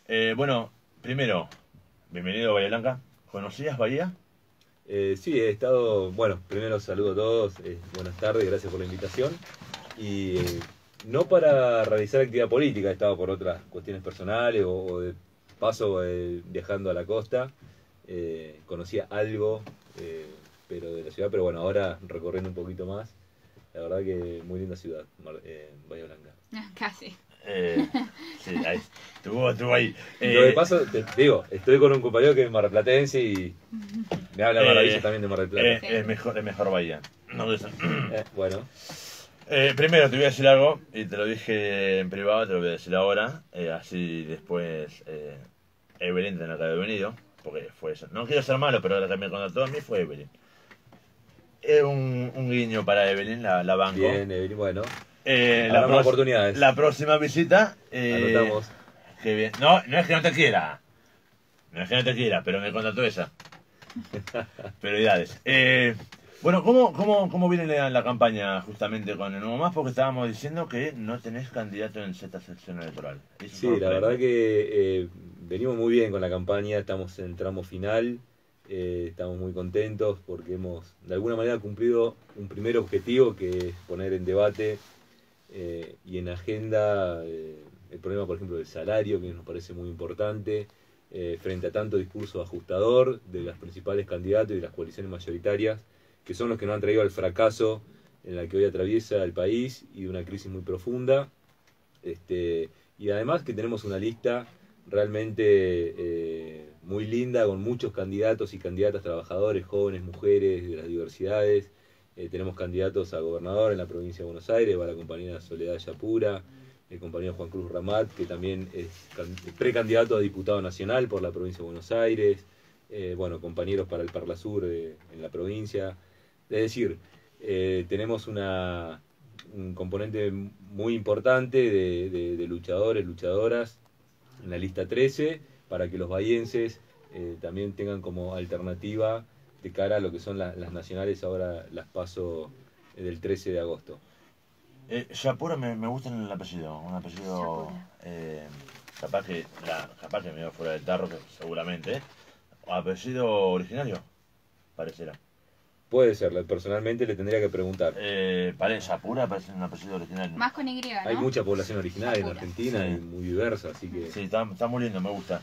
Bueno, primero, bienvenido a Bahía Blanca. ¿Conocías Bahía? Sí, he estado, bueno, primero saludo a todos, buenas tardes, gracias por la invitación. Y no para realizar actividad política, he estado por otras cuestiones personales o de paso viajando a la costa. Conocía algo, pero de la ciudad, pero bueno, ahora recorriendo un poquito más. La verdad que muy linda ciudad, Bahía Blanca. Casi. Eh, sí, ahí, estuvo ahí. Lo de paso, te digo, estoy con un compañero que es marplatense y me habla maravillas eh, también de Mar del Plata. es mejor Bahía. No, Bueno, primero te voy a decir algo, y te lo dije en privado, te lo voy a decir ahora, así después Evelyn tendrá que haber venido, porque fue eso. No quiero ser malo, pero la que me contactó a mí fue Evelyn. Es un guiño para Evelyn, la banco. bien, bueno, La, habrá más oportunidades. la próxima visita, Anotamos. qué bien. No, no es que no te quiera, no es que no te quiera, pero me contactó esa. Prioridades. Bueno, ¿cómo viene la campaña justamente con el Nuevo Más? Porque estábamos diciendo que no tenés candidato en esta sección electoral. Eso Sí, la sorprende. verdad que venimos muy bien con la campaña, estamos en el tramo final, estamos muy contentos porque hemos de alguna manera cumplido un primer objetivo que es poner en debate y en agenda el problema, por ejemplo, del salario, que nos parece muy importante, frente a tanto discurso ajustador de los principales candidatos y de las coaliciones mayoritarias, que son los que nos han traído al fracaso en la que hoy atraviesa el país y de una crisis muy profunda. Y además que tenemos una lista realmente muy linda con muchos candidatos y candidatas trabajadores, jóvenes, mujeres, de las diversidades. Tenemos candidatos a gobernador en la provincia de Buenos Aires, va la compañera Soledad Yapura, el compañero Juan Cruz Ramat, que también es precandidato a diputado nacional por la provincia de Buenos Aires. Bueno, compañeros para el Parlasur en la provincia. Es decir, tenemos un componente muy importante de luchadores, luchadoras en la lista 13 para que los bahienses también tengan como alternativa de cara a lo que son las nacionales, ahora las paso del 13 de agosto. Yapura me gusta el apellido, un apellido Yapura. capaz que me dio fuera del tarro, que seguramente. Apellido originario, parecerá. Puede ser, personalmente le tendría que preguntar. Yapura parece un apellido original. Más con Y, ¿no? Hay mucha población originaria en Yapura. Argentina Sí. y muy diversa, así que... Sí, está muy lindo, me gusta.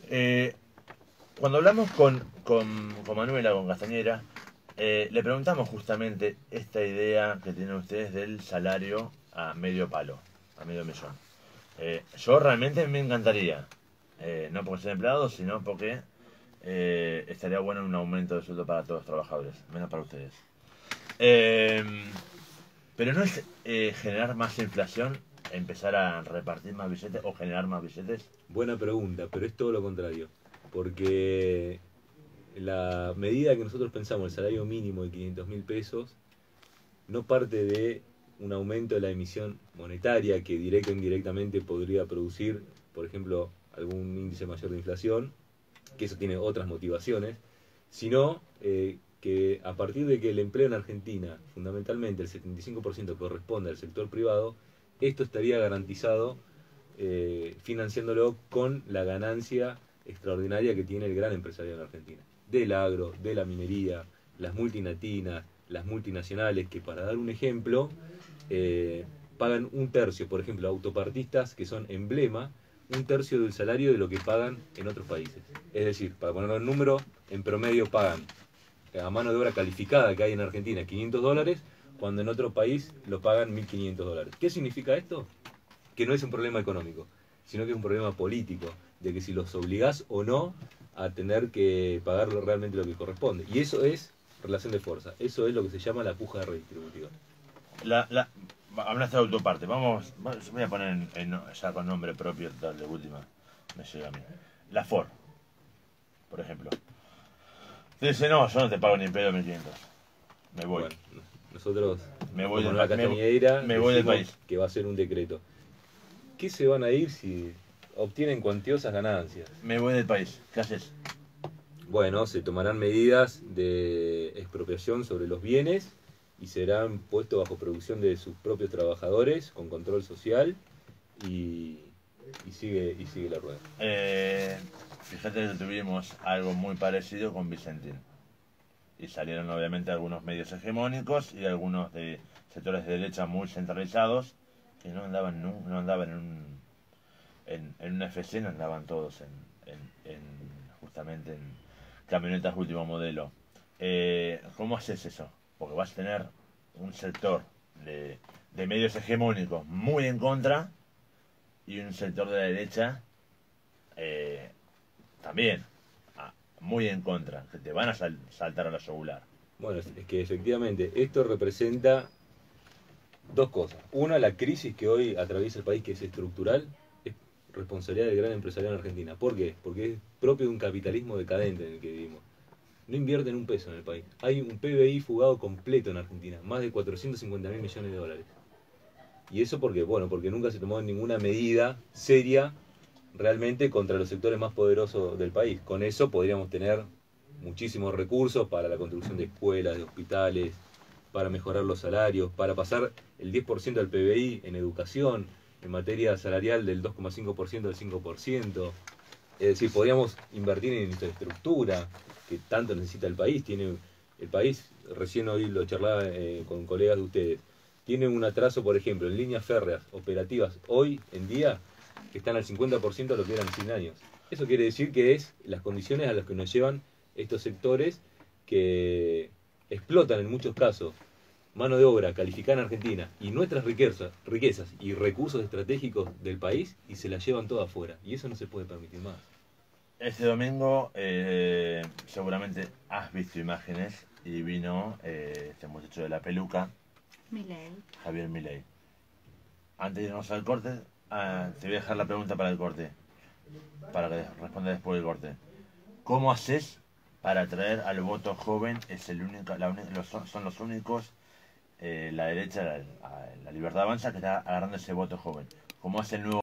Cuando hablamos con Manuela, con Castañera, le preguntamos justamente esta idea que tienen ustedes del salario a medio palo, a medio millón. Yo realmente me encantaría, no porque sea empleado, sino porque estaría bueno un aumento de sueldo para todos los trabajadores, menos para ustedes. Eh, pero no es generar más inflación, empezar a repartir más billetes o generar más billetes. Buena pregunta, pero es todo lo contrario. Porque la medida que nosotros pensamos, el salario mínimo de 500.000 pesos, no parte de un aumento de la emisión monetaria que directa o indirectamente podría producir, por ejemplo, algún índice mayor de inflación, que eso tiene otras motivaciones, sino que a partir de que el empleo en Argentina, fundamentalmente el 75% corresponde al sector privado, esto estaría garantizado financiándolo con la ganancia extraordinaria que tiene el gran empresariado en Argentina. Del agro, de la minería, las multinatinas, las multinacionales, que para dar un ejemplo, pagan un tercio, por ejemplo, autopartistas que son emblema, un tercio del salario de lo que pagan en otros países. Es decir, para ponerlo en número, en promedio pagan a mano de obra calificada que hay en Argentina $500, cuando en otro país lo pagan $1.500. ¿Qué significa esto? Que no es un problema económico, sino que es un problema político, de que si los obligás o no a tener que pagar realmente lo que corresponde. Y eso es relación de fuerza, eso es lo que se llama la puja redistributiva. Hablaste de autoparte, voy a poner ya con nombre propio total de última, me llega a mí. La Ford, por ejemplo. Te dice, no, yo no te pago ni en pedo 1.500. Me voy. Bueno, nosotros, Me voy como del la Castañeira, me voy del decimos país. que va a ser un decreto. ¿Qué se van a ir si obtienen cuantiosas ganancias? Me voy del país. ¿Qué haces? Bueno, se tomarán medidas de expropiación sobre los bienes y serán puestos bajo producción de sus propios trabajadores con control social y sigue la rueda. Fíjate que tuvimos algo muy parecido con Vicentín. Y salieron obviamente algunos medios hegemónicos y algunos de sectores de derecha muy centralizados que no andaban, no andaban en un FC, no andaban todos justamente en camionetas último modelo. ¿Cómo haces eso? Porque vas a tener un sector de medios hegemónicos muy en contra y un sector de la derecha también muy en contra, que te van a saltar a la yugular. Bueno, es que efectivamente esto representa dos cosas. Una, la crisis que hoy atraviesa el país, que es estructural, es responsabilidad del gran empresariado en Argentina. ¿Por qué? Porque es propio de un capitalismo decadente en el que vivimos. No invierten un peso en el país. Hay un PBI fugado completo en Argentina, más de 450.000 millones de dólares. ¿Y eso por qué? Bueno, porque nunca se tomó ninguna medida seria realmente contra los sectores más poderosos del país. Con eso podríamos tener muchísimos recursos para la construcción de escuelas, de hospitales, para mejorar los salarios, para pasar el 10% del PBI en educación, en materia salarial del 2,5% al 5%. Es decir, podríamos invertir en infraestructura, que tanto necesita el país. El país, recién hoy lo charlaba con colegas de ustedes, tiene un atraso, por ejemplo, en líneas férreas operativas hoy en día que están al 50% de lo que eran 100 años. Eso quiere decir que es las condiciones a las que nos llevan estos sectores que explotan en muchos casos mano de obra calificada en Argentina y nuestras riquezas y recursos estratégicos del país y se las llevan todas afuera. Y eso no se puede permitir más. Este domingo seguramente has visto imágenes y vino este muchacho de la peluca, Milei. Javier Milei. Antes de irnos al corte, te voy a dejar la pregunta para el corte, para que responda después del corte. ¿Cómo haces para atraer al voto joven? Es el único, son los únicos, la derecha, la Libertad Avanza, que está agarrando ese voto joven. ¿Cómo hace el nuevo